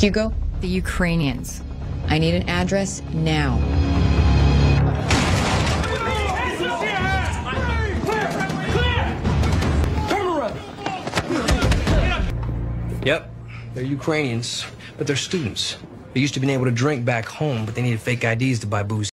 Hugo? The Ukrainians. I need an address now. Yep, they're Ukrainians, but they're students. They used to be able to drink back home, but they needed fake IDs to buy booze.